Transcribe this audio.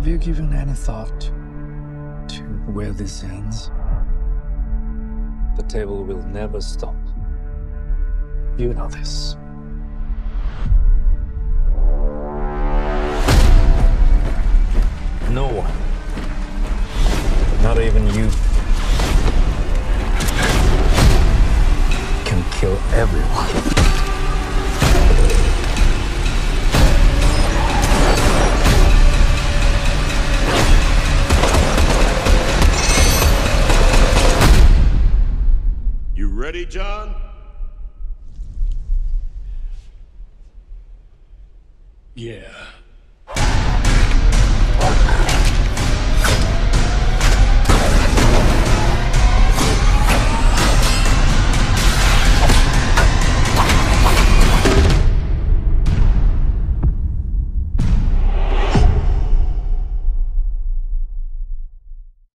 Have you given any thought to where this ends? The table will never stop. You know this. No one, not even you, can kill everyone. You ready, John? Yeah.